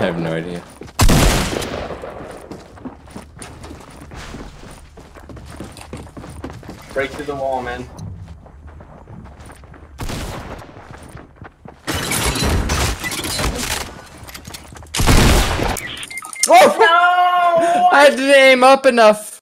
I have no idea. Break through the wall, man. Oh! No! I didn't aim up enough.